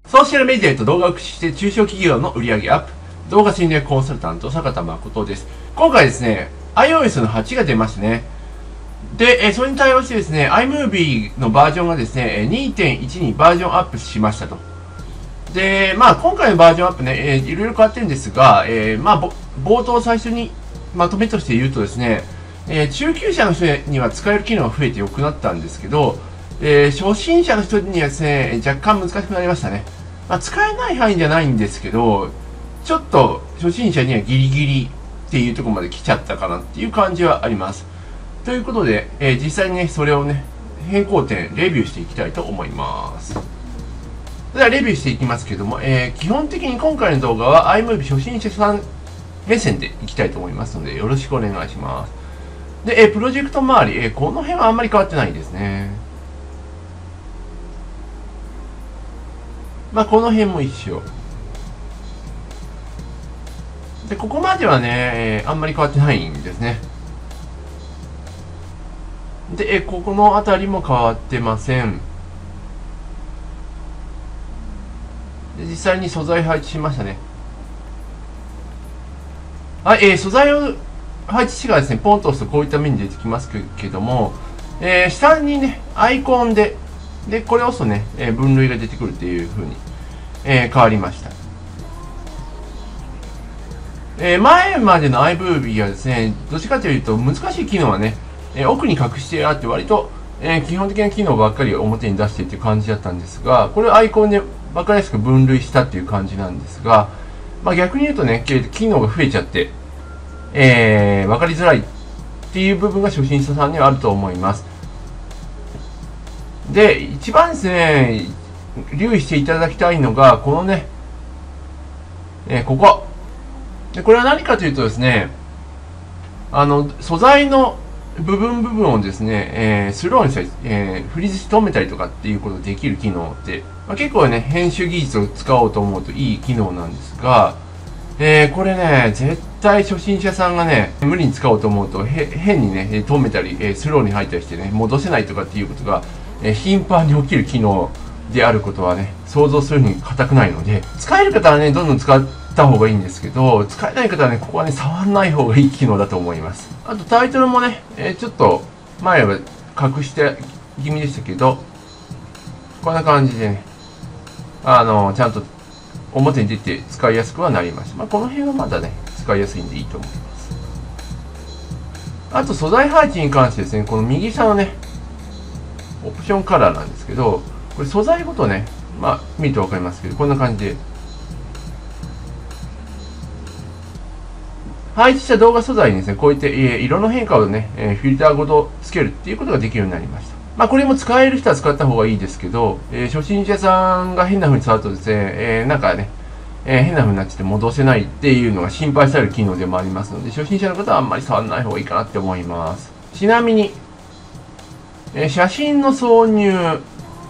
ソーシャルメディアと動画を駆使して中小企業の売上アップ。動画戦略コンサルタント、坂田誠です。今回ですね、iOS の8が出ましたね。で、それに対応してですね、iMovie のバージョンがですね、2.1 にバージョンアップしましたと。で、今回のバージョンアップね、いろいろ変わってるんですが、冒頭最初にまとめとして言うとですね、中級者の人には使える機能が増えて良くなったんですけど、初心者の人にはですね、若干難しくなりましたね。使えない範囲じゃないんですけど、ちょっと初心者にはギリギリっていうところまで来ちゃったかなっていう感じはあります。ということで、実際にね、それをね、変更点、レビューしていきたいと思います。では、レビューしていきますけども、基本的に今回の動画は iMovie 初心者さん目線でいきたいと思いますので、よろしくお願いします。で、プロジェクト周り、この辺はあんまり変わってないですね。この辺も一緒。で、ここまではね、あんまり変わってないんですね。で、ここの辺りも変わってません。で、実際に素材配置しましたね。はい、素材を配置してからですね、ポンと押すとこういった目に出てきますけども、下にね、アイコンで、これを押すとね、分類が出てくるっていう風に、変わりました。前までの iMovie はですね、どっちかというと難しい機能はね、奥に隠してあって割と、基本的な機能ばっかり表に出してっていう感じだったんですが、これをアイコンで分かりやすく分類したっていう感じなんですが、逆に言うとね、機能が増えちゃって、分かりづらいっていう部分が初心者さんにはあると思います。で、一番ですね、留意していただきたいのが、このね、ここ。で、これは何かというとですね、素材の部分をですね、スローにしたり、フリーズして止めたりとかっていうことができる機能って、結構ね、編集技術を使おうと思うといい機能なんですが、これね、絶対初心者さんがね、無理に使おうと思うと、変にね、止めたり、スローに入ったりしてね、戻せないとかっていうことが、頻繁に起きる機能であることはね、想像するに固くないので、使える方はね、どんどん使った方がいいんですけど、使えない方はね、ここはね、触らない方がいい機能だと思います。あとタイトルもね、ちょっと前は隠して気味でしたけど、こんな感じでね、ちゃんと表に出て使いやすくはなりました。この辺はまだね、使いやすいんでいいと思います。あと素材配置に関してですね、この右下のね、オプションカラーなんですけど、これ素材ごとね、見ると分かりますけど、こんな感じで配置した動画素材にですね、こういった色の変化をね、フィルターごとつけるっていうことができるようになりました。これも使える人は使った方がいいですけど、初心者さんが変な風に触るとですね、なんかね、変な風になっちゃって戻せないっていうのが心配される機能でもありますので、初心者の方はあんまり触らない方がいいかなって思います。ちなみに、写真の挿入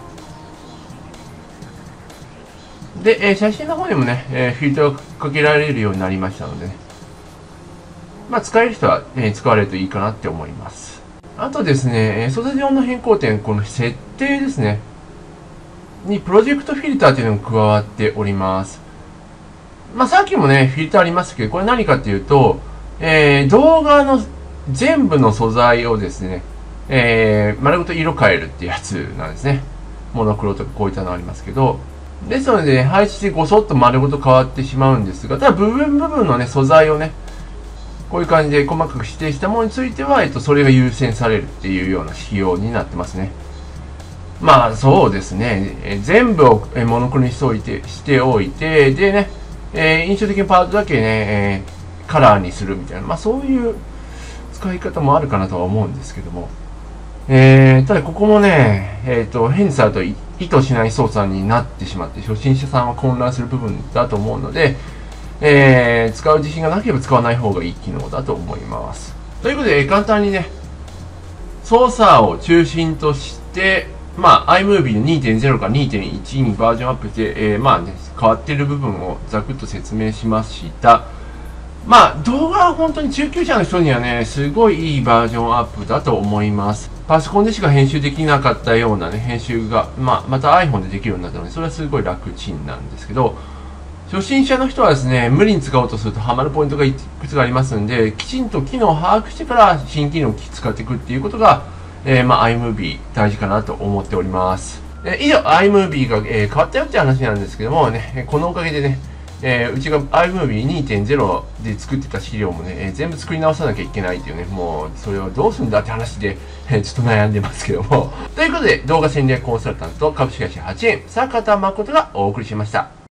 で、写真の方にもね、フィルターをかけられるようになりましたので、使える人は、使われるといいかなって思います。あとですね、素材上の変更点、この設定ですね、にプロジェクトフィルターというのが加わっております。さっきもね、フィルターありましたけど、これ何かっていうと、動画の全部の素材をですね、丸ごと色変えるってやつなんですね。モノクロとかこういったのありますけど、ですので、配置でごそっと丸ごと変わってしまうんですが、ただ部分のね、素材をね、こういう感じで細かく指定したものについては、それが優先されるっていうような仕様になってますね。そうですね。全部をモノクロにしておいて、でね、印象的なパートだけね、カラーにするみたいな、そういう使い方もあるかなとは思うんですけども。ただここもね、変に触ると意図しない操作になってしまって、初心者さんは混乱する部分だと思うので、使う自信がなければ使わない方がいい機能だと思います。ということで、簡単にね、操作を中心として、iMovie の 2.0 から 2.1 にバージョンアップして、変わっている部分をざくっと説明しました。 まあ、動画は本当に中級者の人にはね、すごいいいバージョンアップだと思います。パソコンでしか編集できなかったようなね、編集が、また iPhone でできるようになったので、それはすごい楽ちんなんですけど、初心者の人はですね、無理に使おうとするとハマるポイントがいくつかありますんで、きちんと機能を把握してから新機能を使っていくっていうことが、iMovie 大事かなと思っております。以上、iMovie が、変わったよって話なんですけどもね、このおかげでね、うちが iMovie2.0 で作ってた資料もね、全部作り直さなきゃいけないっていうね、もうそれをどうするんだって話で、ちょっと悩んでますけども。ということで、動画戦略コンサルタント株式会社8円、坂田誠がお送りしました。